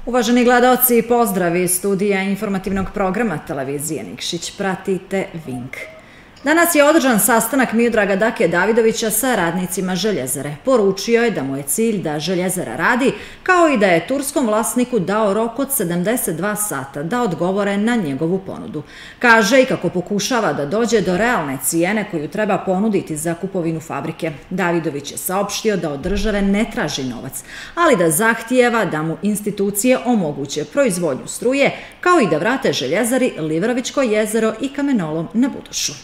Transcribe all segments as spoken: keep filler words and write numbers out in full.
Uvaženi gledaoci, pozdrav iz studija informativnog programa televizije Nikšić. Pratite Vink. Danas je održan sastanak Miodraga Dake Davidovića sa radnicima Željezare. Poručio je da mu je cilj da Željezara radi, kao i da je turskom vlasniku dao rok od sedamdeset dva sata da odgovore na njegovu ponudu. Kaže i kako pokušava da dođe do realne cijene koju treba ponuditi za kupovinu fabrike. Davidović je saopštio da od države ne traži novac, ali da zahtijeva da mu institucije omoguće proizvodnju struje, kao i da vrate Željezari Livrovićko jezero i kamenolom na Budušu.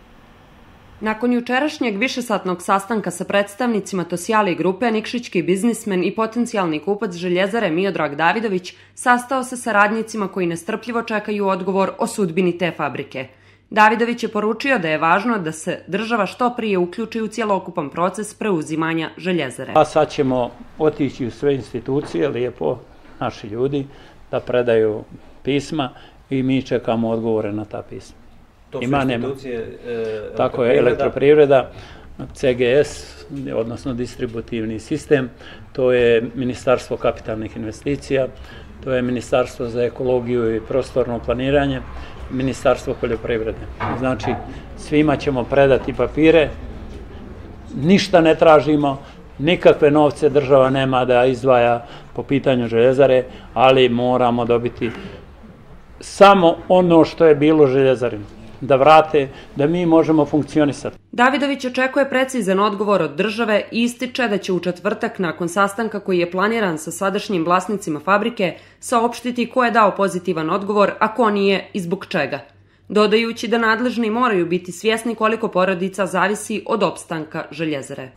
Nakon jučerašnjeg višesatnog sastanka sa predstavnicima Tosjali grupe, nikšićki biznismen i potencijalni kupac Željezare Miodrag Davidović sastao se sa radnicima koji nestrpljivo čekaju odgovor o sudbini te fabrike. Davidović je poručio da je važno da se država što prije uključi u cjelokupan proces preuzimanja Željezare. A sad ćemo otići u sve institucije, lijepo, naši ljudi, da predaju pisma i mi čekamo odgovore na ta pisma. To su institucije, e, tako je, elektroprivreda, C G S, odnosno distributivni sistem, to je Ministarstvo kapitalnih investicija, to je Ministarstvo za ekologiju i prostorno planiranje, Ministarstvo poljoprivrede. Znači, svima ćemo predati papire, ništa ne tražimo, nikakve novce država nema da izdvaja po pitanju Željezare, ali moramo dobiti samo ono što je bilo Željezarino, da vrate, da mi možemo funkcionisati. Davidović očekuje precizan odgovor od države i ističe da će u četvrtak nakon sastanka koji je planiran sa sadašnjim vlasnicima fabrike saopštiti ko je dao pozitivan odgovor, a ko nije i zbog čega. Dodajući da nadležni moraju biti svjesni koliko porodica zavisi od opstanka Željezare.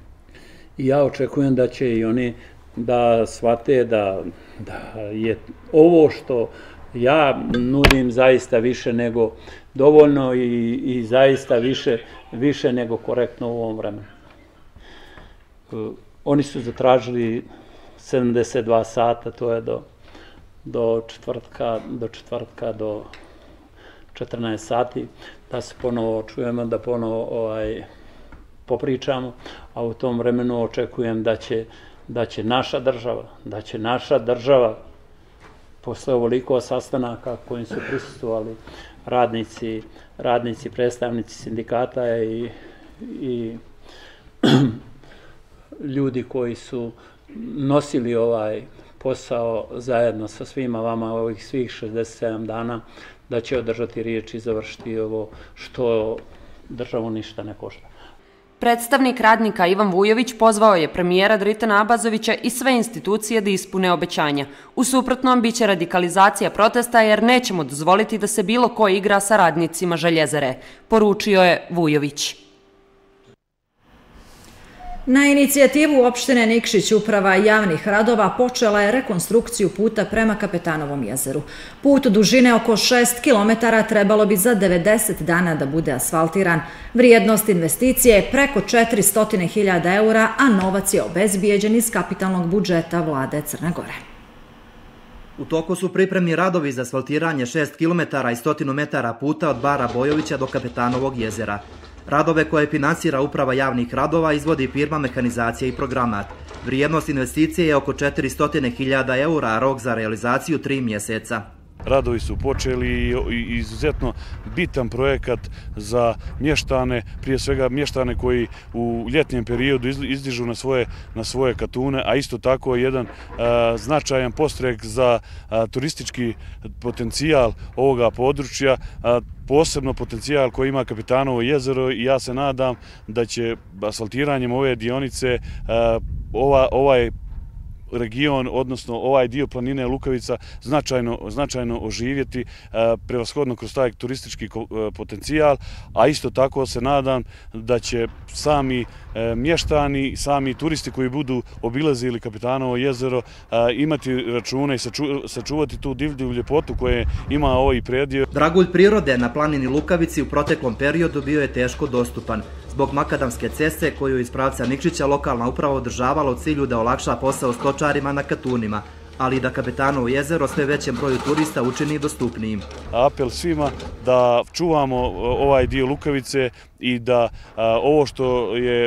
Ja očekujem da će i oni da shvate da, da je ovo što ja nudim zaista više nego dovoljno i, i zaista više, više nego korektno u ovom vremenu. Uh, oni su zatražili sedamdeset dva sata, to je do, do četvrtka, do četvrtka do četrnaest sati, da se ponovo čujemo, da ponovo ovaj, popričamo, a u tom vremenu očekujem da će, da će naša država, da će naša država posle ovoliko sastanaka kojim su prisustvovali radnici, radnici, predstavnici sindikata i, i ljudi koji su nosili ovaj posao zajedno sa svima vama ovih svih šezdeset sedam dana, da će održati riječ i završiti ovo što državu ništa ne košta. Predstavnik radnika Ivan Vujović pozvao je premijera Dritana Abazovića i sve institucije da ispune obećanja. U suprotnom biće radikalizacija protesta jer nećemo dozvoliti da se bilo ko igra sa radnicima Željezare, poručio je Vujović. Na inicijativu opštine Nikšić uprava javnih radova počela je rekonstrukciju puta prema Kapetanovom jezeru. Put dužine oko šest kilometara trebalo bi za devedeset dana da bude asfaltiran. Vrijednost investicije je preko četiristo hiljada eura, a novac je obezbijeđen iz kapitalnog budžeta vlade Crne Gore. U toku su pripremni radovi za asfaltiranje šest kilometara i stotinu metara puta od Bara Bojovića do Kapetanovog jezera. Radove koje finansira uprava javnih radova izvodi firma Mehanizacija i Programat. Vrijednost investicije je oko četiristo hiljada eura, a rok za realizaciju tri mjeseca. Radovi su počeli i izuzetno bitan projekat za mještane, prije svega mještane koji u ljetnjem periodu izdižu na svoje, na svoje katune, a isto tako jedan a, značajan podstrek za a, turistički potencijal ovoga područja, a, posebno potencijal koji ima Kapetanovo jezero i ja se nadam da će asfaltiranjem ove dionice a, ova, ovaj region, odnosno ovaj dio planine Lukavica značajno, značajno oživjeti, prevashodno kroz taj turistički potencijal, a isto tako se nadam da će sami mještani, sami turisti koji budu obilazili Kapetanovo jezero imati račune i sačuvati tu divlju ljepotu koje ima ovaj predio. Dragulj prirode na planini Lukavici u proteklom periodu bio je teško dostupan. Zbog makadamske ceste koju iz pravca Nikšića lokalna uprava održavala u cilju da olakša posao stočarima na katunima, ali i da Kapetanovo jezero sve većem broju turista učini dostupnijim. Apel svima da čuvamo ovaj dio Lukavice i da ovo što je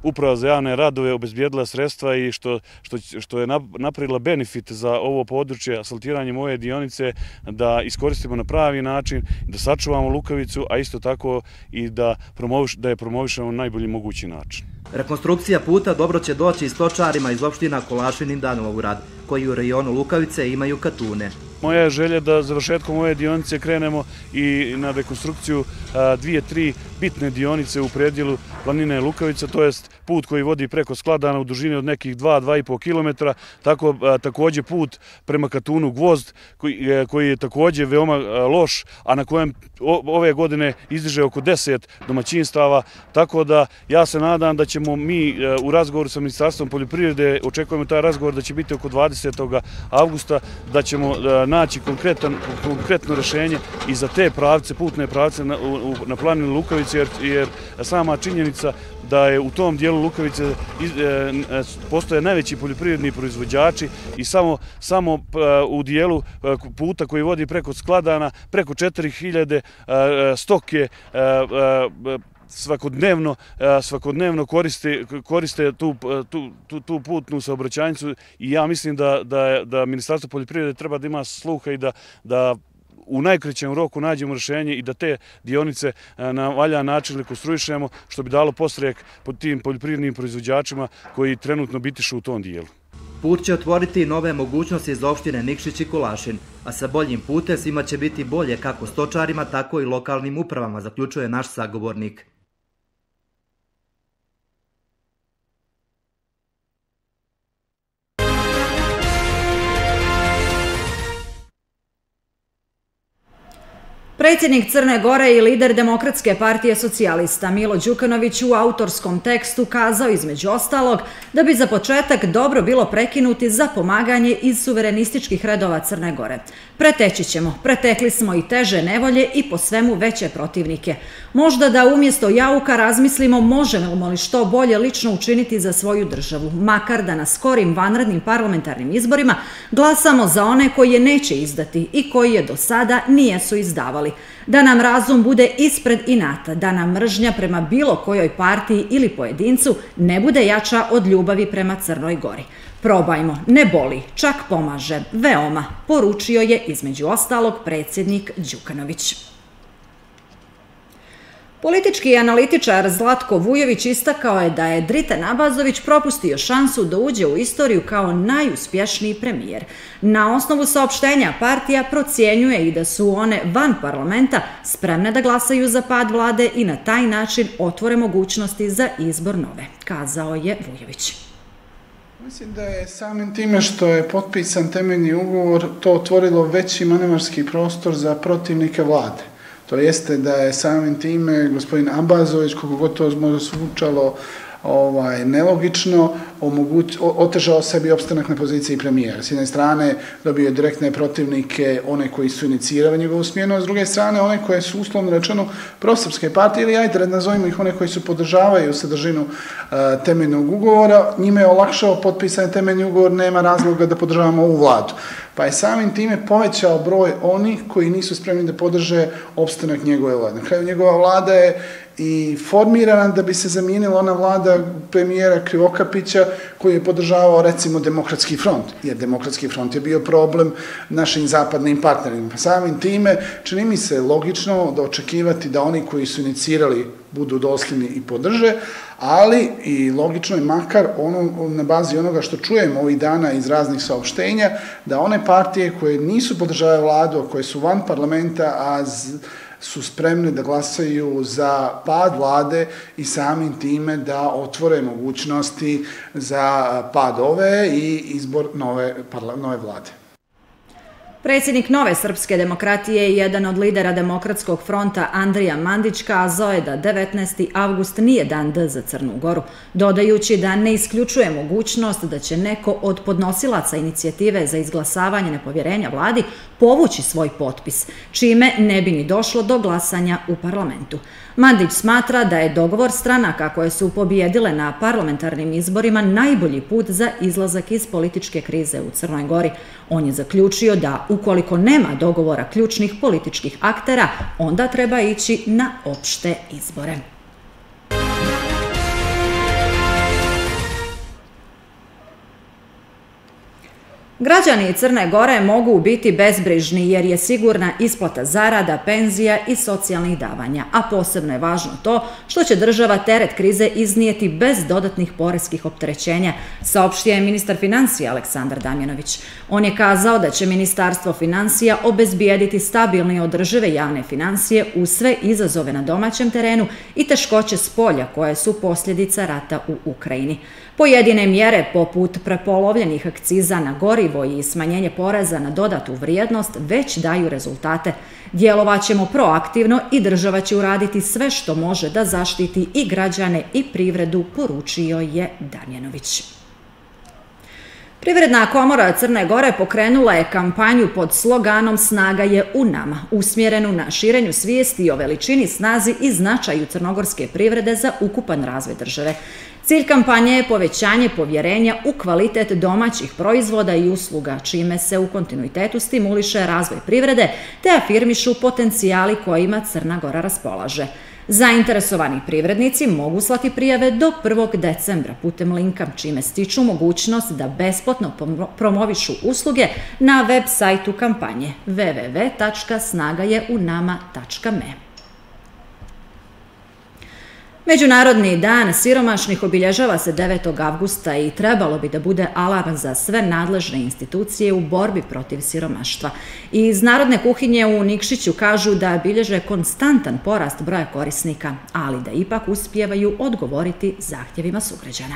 Uprava za javne radove obezbijedila sredstva i što, što, što je napravila benefit za ovo područje asfaltiranjem ove dionice, da iskoristimo na pravi način, da sačuvamo lukavicu, a isto tako i da, promoviš, da je promovišemo na najbolji mogući način. Rekonstrukcija puta dobro će doći i stočarima iz opština Kolašin i Danovograd, koji u rejonu Lukavice imaju katune. Moja je želja da završetkom ove dionice krenemo i na rekonstrukciju dvije, tri bitne dionice u predjelu planine Lukavica, to jest put koji vodi preko Skladana u dužini od nekih dva do dva i po kilometra, tako također put prema Katunu Gvozd koji, koji je također veoma loš, a na kojem ove godine izdiže oko deset domaćinstava, tako da ja se nadam da ćemo mi u razgovoru sa Ministarstvom poljoprivrede, očekujemo taj razgovor da će biti oko dvadesetog avgusta, da ćemo naći konkretan, konkretno rješenje i za te pravce, putne pravce na, u, na planini Lukavice, jer, jer sama činjenica da je u tom dijelu Lukavice iz, e, postoje najveći poljoprivredni proizvođači i samo, samo e, u dijelu e, puta koji vodi preko Skladana, preko četiri hiljade e, stoke e, e, svakodnevno, svakodnevno koriste, koriste tu, tu, tu, tu putnu saobraćajnicu i ja mislim da, da, da Ministarstvo poljoprivrede treba da ima sluha i da, da u najkraćem roku nađemo rješenje i da te dionice na valjan način rekonstruišemo, što bi dalo podstrek pod tim poljoprivrednim proizvođačima koji trenutno bitišu u tom dijelu. Put će otvoriti nove mogućnosti za opštine Nikšić i Kolašin, a sa boljim putem svima će biti bolje kako stočarima, tako i lokalnim upravama, zaključuje naš sagovornik. Predsjednik Crne Gore i lider Demokratske partije socijalista Milo Đukanović u autorskom tekstu kazao između ostalog da bi za početak dobro bilo prekinuti za pomaganje iz suverenističkih redova Crne Gore. Preteći ćemo, pretekli smo i teže nevolje i po svemu veće protivnike. Možda da umjesto jauka razmislimo možemo li što bolje lično učiniti za svoju državu, makar da na skorim vanrednim parlamentarnim izborima glasamo za one koji je neće izdati i koji je do sada nijesu izdavali. Da nam razum bude ispred inata, da nam mržnja prema bilo kojoj partiji ili pojedincu ne bude jača od ljubavi prema Crnoj Gori. Probajmo, ne boli, čak pomaže, veoma, poručio je između ostalog predsjednik Đukanović. Politički analitičar Zlatko Vujović istakao je da je Driten Abazović propustio šansu da uđe u istoriju kao najuspješniji premijer. Na osnovu saopštenja partija procjenjuje i da su one van parlamenta spremne da glasaju za pad vlade i na taj način otvore mogućnosti za izbor nove, kazao je Vujović. Mislim da je samim time što je potpisan temeljni ugovor to otvorilo veći manevarski prostor za protivnike vlade. To jeste da je samim time gospodin Abazović, kako god to možda zvučalo ovaj, nelogično, omoguć, otežao sebi opstanak na poziciji premijera. S jedne strane dobio je direktne protivnike, one koji su inicirali njegovu smjenu, a s druge strane one koje su uslovno rečeno prosrpske partije, ili ajde nazovimo ih one koji su podržavaju sadržinu uh, temeljnog ugovora, njime je olakšao potpisan temeljni ugovor, nema razloga da podržavamo ovu vladu. Pa je samim time povećao broj onih koji nisu spremni da podrže opstanak njegove vlade. Na kraju njegova vlada je i formirana da bi se zamijenila ona vlada premijera Krivokapića koji je podržavao recimo Demokratski front, jer Demokratski front je bio problem našim zapadnim partnerima. Pa samim time čini mi se logično da očekivati da oni koji su inicirali budu dosljedni i podrže, ali i logično je makar ono, na bazi onoga što čujemo ovih dana iz raznih saopštenja, da one partije koje nisu podržavaju vladu, koje su van parlamenta, a z, su spremne da glasaju za pad vlade i samim time da otvore mogućnosti za pad ove i izbor nove, nove vlade. Predsjednik Nove srpske demokratije i jedan od lidera Demokratskog fronta Andrija Mandić kazao je da devetnaesti avgust nije dan D za Crnu Goru, dodajući da ne isključuje mogućnost da će neko od podnosilaca inicijative za izglasavanje nepovjerenja vladi povući svoj potpis, čime ne bi ni došlo do glasanja u parlamentu. Mandić smatra da je dogovor stranaka koje su pobjedile na parlamentarnim izborima najbolji put za izlazak iz političke krize u Crnoj Gori. On je zaključio da ukoliko nema dogovora ključnih političkih aktera, onda treba ići na opšte izbore. Građani Crne Gore mogu biti bezbrižni jer je sigurna isplata zarada, penzija i socijalnih davanja, a posebno je važno to što će država teret krize iznijeti bez dodatnih poreskih opterećenja, saopštio je ministar financija Aleksandar Damjanović. On je kazao da će Ministarstvo financija obezbijediti stabilne i održive javne financije uz sve izazove na domaćem terenu i teškoće s polja koje su posljedica rata u Ukrajini. Pojedine mjere poput prepolovljenih akciza na gorivo i smanjenje poreza na dodatu vrijednost već daju rezultate. Djelovaćemo proaktivno i država će uraditi sve što može da zaštiti i građane i privredu, poručio je Damjanović. Privredna komora Crne Gore pokrenula je kampanju pod sloganom "Snaga je u nama", usmjerenu na širenju svijesti o veličini, snazi i značaju crnogorske privrede za ukupan razvoj države. Cilj kampanje je povećanje povjerenja u kvalitet domaćih proizvoda i usluga, čime se u kontinuitetu stimuliše razvoj privrede te afirmišu potencijali kojima Crna Gora raspolaže. Zainteresovani privrednici mogu slati prijave do prvog decembra putem linka, čime stiču mogućnost da besplatno promovišu usluge na web sajtu kampanje w w w tačka snaga je u nama tačka me. Međunarodni dan siromašnih obilježava se devetog avgusta i trebalo bi da bude alarm za sve nadležne institucije u borbi protiv siromaštva. Iz Narodne kuhinje u Nikšiću kažu da bilježe konstantan porast broja korisnika, ali da ipak uspijevaju odgovoriti zahtjevima sugrađana.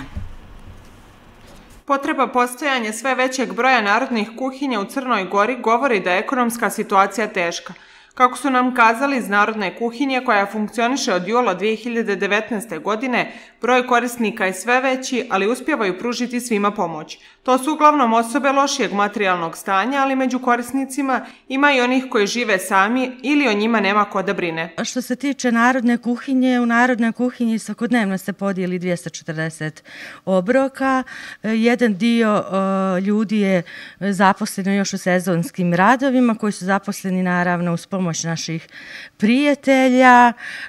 Potreba postojanja sve većeg broja narodnih kuhinja u Crnoj Gori govori da je ekonomska situacija teška. Kako su nam kazali iz Narodne kuhinje, koja funkcioniše od jula dvije hiljade devetnaeste. godine, broj korisnika je sve veći, ali uspijevaju pružiti svima pomoć. To su uglavnom osobe lošijeg materijalnog stanja, ali među korisnicima ima i onih koji žive sami ili o njima nema ko da brine. Što se tiče Narodne kuhinje, u Narodnoj kuhinji svakodnevno se podijeli dvjesto četrdeset obroka. Jedan dio ljudi je zaposleno još u sezonskim radovima, koji su zaposleni naravno uz pomoć pomoć naših prijatelja.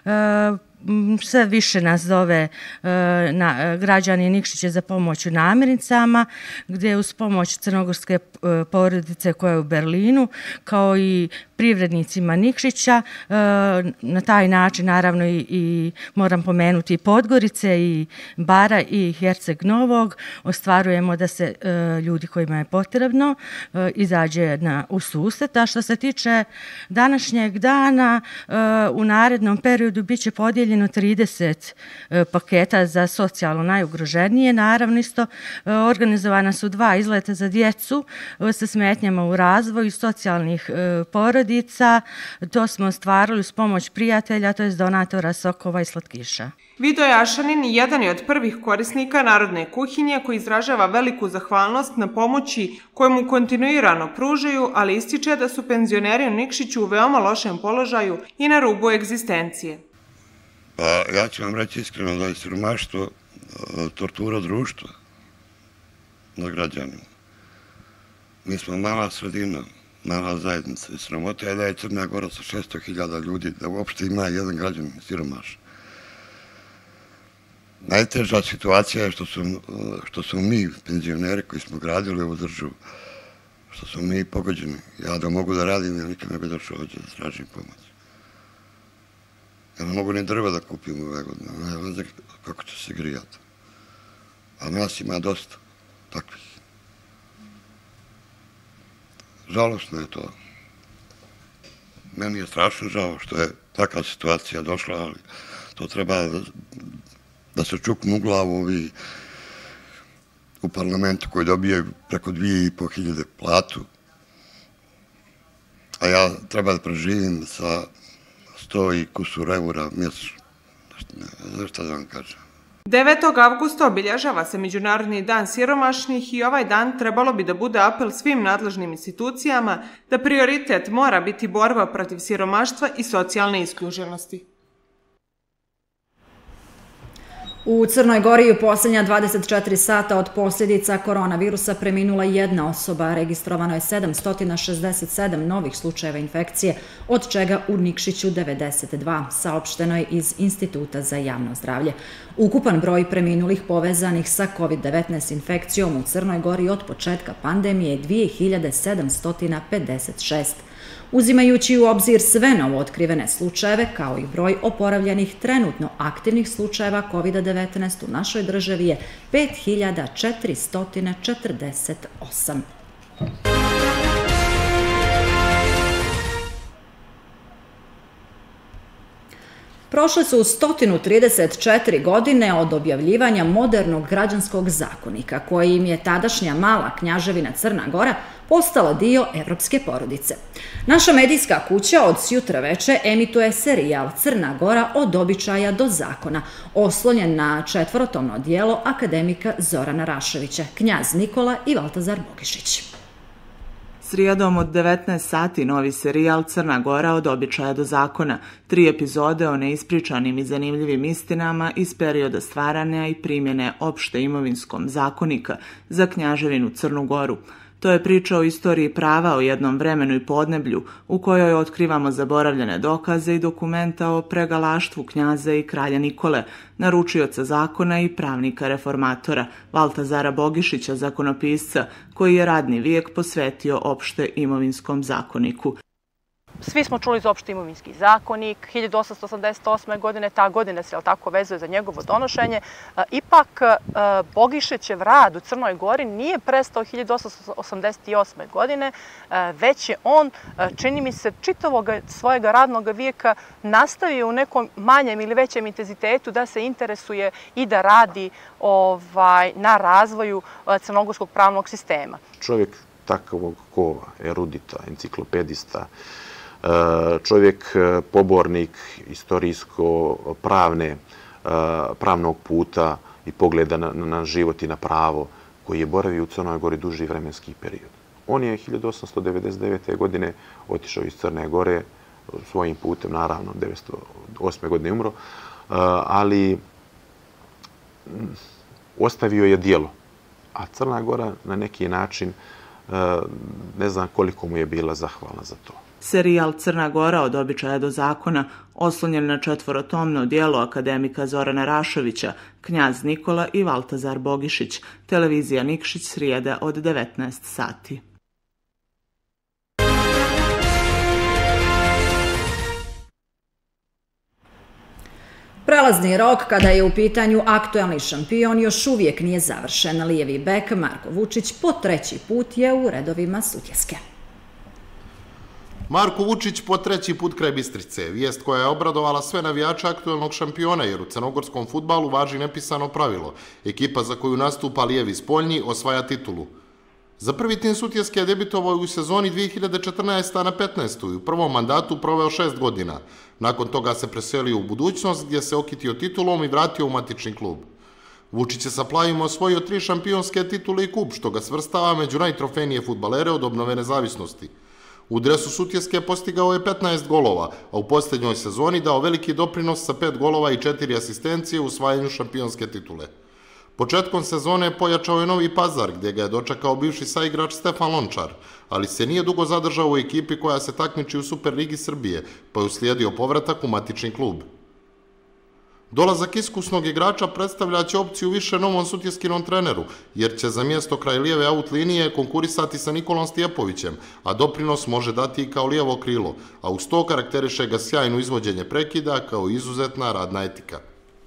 Sve više nas zove na, građani Nikšića za pomoć u namirnicama, gdje uz pomoć crnogorske porodice koja je u Berlinu, kao i privrednicima Nikšića, na taj način naravno i, i moram pomenuti i Podgorice i Bara i Herceg Novog, ostvarujemo da se ljudi kojima je potrebno izađe na, u susret. A što se tiče današnjeg dana, u narednom periodu bit će podijeljeno trideset paketa za socijalno najugroženije. Naravno isto organizovana su dva izleta za djecu sa smetnjama u razvoju socijalnih porodica. To smo ostvarili uz pomoć prijatelja, to je donatora sokova i slatkiša. Vido Jašanin jedan je od prvih korisnika Narodne kuhinje koji izražava veliku zahvalnost na pomoći koju mu kontinuirano pružaju, ali ističe da su penzioneri u Nikšiću u veoma lošem položaju i na rubu egzistencije. Pa ja ću vam reći iskreno da je siromaštvo tortura društva na građanima. Mi smo mala sredina, mala zajednica i sramota je da je Crna Gora sa šesto hiljada ljudi, da uopšte ima jedan građanin siromaš. Najteža situacija je što su, što su mi, penzioneri koji smo gradili ovu državu, što su mi pogođeni. Ja da mogu da radim, ja nikad ne bi došao ovdje da tražim pomoć. Ja ne mogu ni drva da kupim ove godine, ne znam kako će se grijati. A nas ima dosta takvih. Žalostno je to. Meni je strašno žao što je takva situacija došla, ali to treba da, da se čuknu u glavu ovi u parlamentu koji dobijaju preko dvije i po hiljade platu, a ja treba da preživim sa sto i kusur eura mjesečno. Znaš šta da vam kažem? devetog avgusta obilježava se Međunarodni dan siromašnih i ovaj dan trebalo bi da bude apel svim nadležnim institucijama da prioritet mora biti borba protiv siromaštva i socijalne isključenosti. U Crnoj Gori u posljednja dvadeset četiri sata od posljedica koronavirusa preminula jedna osoba, registrovano je sedamsto šezdeset sedam novih slučajeva infekcije, od čega u Nikšiću devedeset dva, saopšteno je iz Instituta za javno zdravlje. Ukupan broj preminulih povezanih sa kovid devetnaest infekcijom u Crnoj Gori od početka pandemije je dve hiljade sedamsto pedeset šest. Uzimajući u obzir sve novo otkrivene slučajeve, kao i broj oporavljenih trenutno aktivnih slučajeva kovid devetnaest u našoj državi je pet hiljada četiristo četrdeset osam. Prošle su sto trideset četiri godine od objavljivanja modernog građanskog zakonika, kojim je tadašnja mala knjaževina Crna Gora postala dio evropske porodice. Naša medijska kuća od sjutra veče emituje serijal Crna Gora od običaja do zakona, oslonjen na četvorotomno dijelo akademika Zorana Raševića, Knjaz Nikola i Valtazar Bogišić. Srijedom od devetnaest sati novi serijal Crna Gora od običaja do zakona, tri epizode o neispričanim i zanimljivim istinama iz perioda stvaranja i primjene opšte imovinskom zakonika za knjaževinu Crnu Goru. To je priča o istoriji prava o jednom vremenu i podneblju u kojoj otkrivamo zaboravljene dokaze i dokumenta o pregalaštvu knjaza i kralja Nikole, naručioca zakona i pravnika reformatora Valtazara Bogišića, zakonopisca, koji je radni vijek posvetio opšte imovinskom zakoniku. Svi smo čuli za opšti imovinski zakonik, hiljadu osamsto osamdeset osme. godine, ta godina se tako vezuje za njegovo donošenje. Ipak, Bogišićev rad u Crnoj Gori nije prestao hiljadu osamsto osamdeset osme. godine, već je on, čini mi se, čitavog svojeg radnog vijeka nastavio u nekom manjem ili većem intenzitetu da se interesuje i da radi na razvoju crnogorskog pravnog sistema. Čovjek takvog kova, erudita, enciklopedista, čovjek pobornik istorijsko-pravne, pravnog puta i pogleda na život i na pravo, koji je boravio u Crnoj Gori duži vremenski period. On je hiljadu osamsto devedeset devete. godine otišao iz Crne Gore svojim putem, naravno, devetsto osme. godine umro, ali ostavio je djelo. A Crna Gora na neki način, ne znam koliko mu je bila zahvalna za to. Serijal Crna Gora od običaja do zakona, oslonjen na četvorotomno dijelo akademika Zorana Raševića, Knjaz Nikola i Valtazar Bogišić, televizija Nikšić, srijeda od devetnaest sati. Prelazni rok kada je u pitanju aktuelni šampion još uvijek nije završen. Lijevi bek Marko Vučić po treći put je u redovima Sutjeske. Marko Vučić po treći put kraj Bistrice. Vijest koja je obradovala sve navijače aktuelnog šampiona, jer u crnogorskom fudbalu važi nepisano pravilo. Ekipa za koju nastupa lijevi spoljni osvaja titulu. Za prvi tim Sutjeske je debitovao u sezoni dve hiljade četrnaeste. na petnaestu. i u prvom mandatu proveo šest godina. Nakon toga se preselio u budućnost gdje se okitio titulom i vratio u matični klub. Vučić je sa plavima osvojio tri šampionske titule i kup, što ga svrstava među najtrofejnije fudbalere od obnove nezavisnosti. U dresu Sutjeske postigao je petnaest golova, a u posljednjoj sezoni dao veliki doprinos sa pet golova i četiri asistencije u osvajanju šampionske titule. Početkom sezone pojačao je Novi Pazar, gdje ga je dočekao bivši saigrač Stefan Lončar, ali se nije dugo zadržao u ekipi koja se takmiči u Superligi Srbije, pa je uslijedio povratak u matični klub. Dolazak iskusnog igrača predstavljaće opciju više novom sutjeskinom treneru, jer će za mjesto kraj lijeve aut linije konkurisati sa Nikolom Stjepovićem, a doprinos može dati i kao lijevo krilo, a uz to karakteriše ga sjajno izvođenje prekida kao izuzetna radna etika.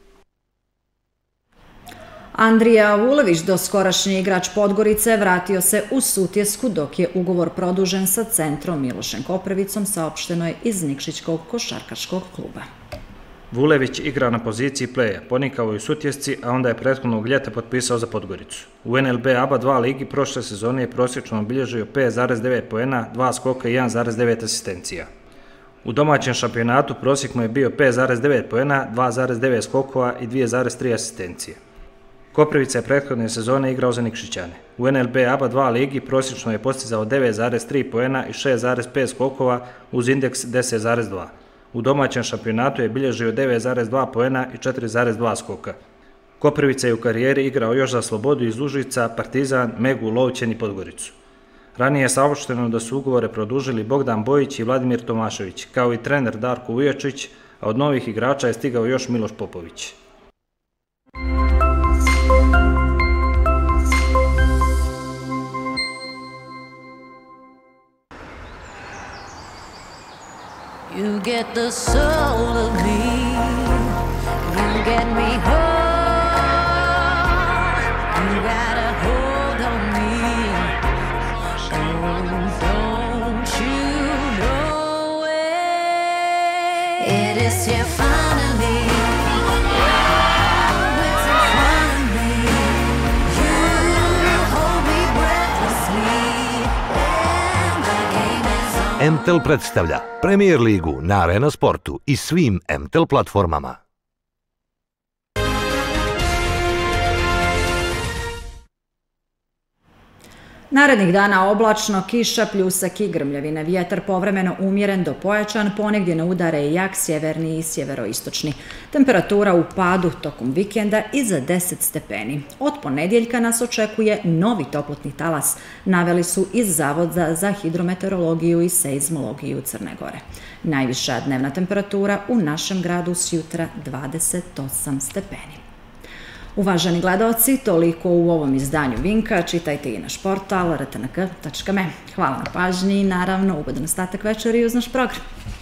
Andrija Vulević, doskorašnji igrač Podgorice, vratio se u Sutjesku dok je ugovor produžen sa centrom Milošem Koprivicom, saopšteno je iz Nikšićkog košarkaškog kluba. Vulević igra na poziciji pleja, ponikao je u Sutjesci, a onda je prethodnog ljeta potpisao za Podgoricu. U N L B A B A dva ligi prošle sezone je prosječno obilježio pet zarez devet poena, dva skoka i jedan zarez devet asistencija. U domaćem šampionatu prosjek mu je bio pet zarez devet poena, dva zarez devet skokova i dva zarez tri asistencije. Koprivica je prethodne sezone igrao za Nikšićane. U N L B A B A dva ligi prosječno je postizao devet zarez tri poena i šest zarez pet skokova uz indeks deset zarez dva. U domaćem šampionatu je bilježio devet zarez dva poena i četiri zarez dva skoka. Koprivica je u karijeri igrao još za Slobodu iz Užica, Partizan, Megu, Lovćen i Podgoricu. Ranije je saopšteno da su ugovore produžili Bogdan Bojić i Vladimir Tomašević, kao i trener Darko Vujačić, a od novih igrača je stigao još Miloš Popović. You get the soul of me, you get me home, you got a hold on me, oh, don't you know it, it is here finally, it's in front of me, you hold me breathlessly, and the game is on. M T E L predstavlja Premier ligu na Arena Sportu i svim M T E L platformama. Narednih dana oblačno, kiša, pljusak i grmljavine. Vjetar povremeno umjeren do pojačan, ponegdje na udare i jak sjeverni i sjeveroistočni. Temperatura u padu tokom vikenda iza deset stepeni. Od ponedjeljka nas očekuje novi toplotni talas, naveli su iz Zavoda za hidrometeorologiju i seizmologiju Crne Gore. Najviša dnevna temperatura u našem gradu sjutra dvadeset osam stepeni. Uvaženi gledaoci, toliko u ovom izdanju Vinka. Čitajte i naš portal r t n k tačka m e. Hvala na pažnji i naravno ugodan ostatak večeri uz naš program.